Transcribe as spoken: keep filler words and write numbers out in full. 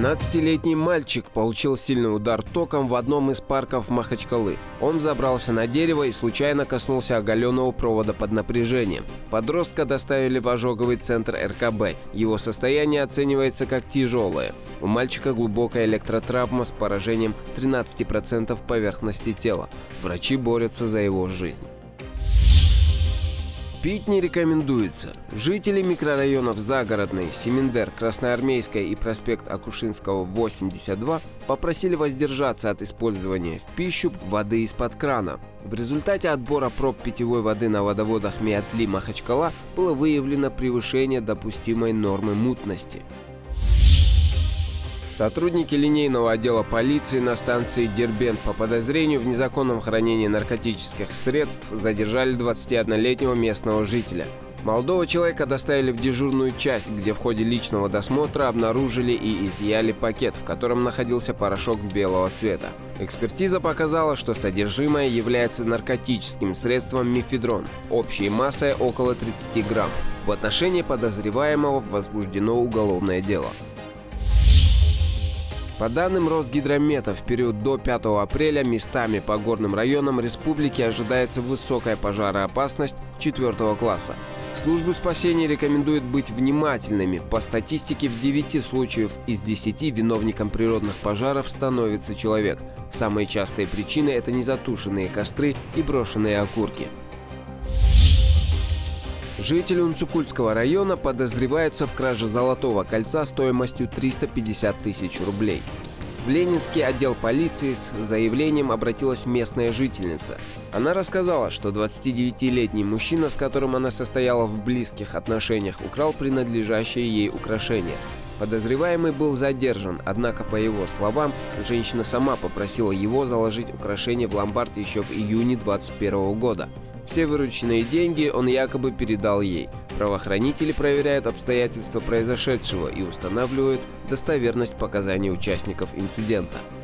тринадцатилетний мальчик получил сильный удар током в одном из парков Махачкалы. Он забрался на дерево и случайно коснулся оголенного провода под напряжением. Подростка доставили в ожоговый центр эр ка бэ. Его состояние оценивается как тяжелое. У мальчика глубокая электротравма с поражением тринадцати процентов поверхности тела. Врачи борются за его жизнь. Пить не рекомендуется. Жители микрорайонов Загородный, Семендер, Красноармейская и проспект Акушинского, восемьдесят два попросили воздержаться от использования в пищу воды из-под крана. В результате отбора проб питьевой воды на водоводах Миатли Махачкала было выявлено превышение допустимой нормы мутности. Сотрудники линейного отдела полиции на станции Дербент по подозрению в незаконном хранении наркотических средств задержали двадцатиоднолетнего местного жителя. Молодого человека доставили в дежурную часть, где в ходе личного досмотра обнаружили и изъяли пакет, в котором находился порошок белого цвета. Экспертиза показала, что содержимое является наркотическим средством мефедрон, общей массой около тридцати грамм. В отношении подозреваемого возбуждено уголовное дело. По данным Росгидромета, в период до пятого апреля местами по горным районам республики ожидается высокая пожароопасность четвёртого класса. Службы спасения рекомендуют быть внимательными. По статистике, в девяти случаях из десяти виновником природных пожаров становится человек. Самые частые причины – это незатушенные костры и брошенные окурки. Житель Унцукульского района подозревается в краже золотого кольца стоимостью триста пятьдесят тысяч рублей. В Ленинский отдел полиции с заявлением обратилась местная жительница. Она рассказала, что двадцатидевятилетний мужчина, с которым она состояла в близких отношениях, украл принадлежащее ей украшение. Подозреваемый был задержан, однако, по его словам, женщина сама попросила его заложить украшение в ломбард еще в июне двадцать первого года. Все вырученные деньги он якобы передал ей. Правоохранители проверяют обстоятельства произошедшего и устанавливают достоверность показаний участников инцидента.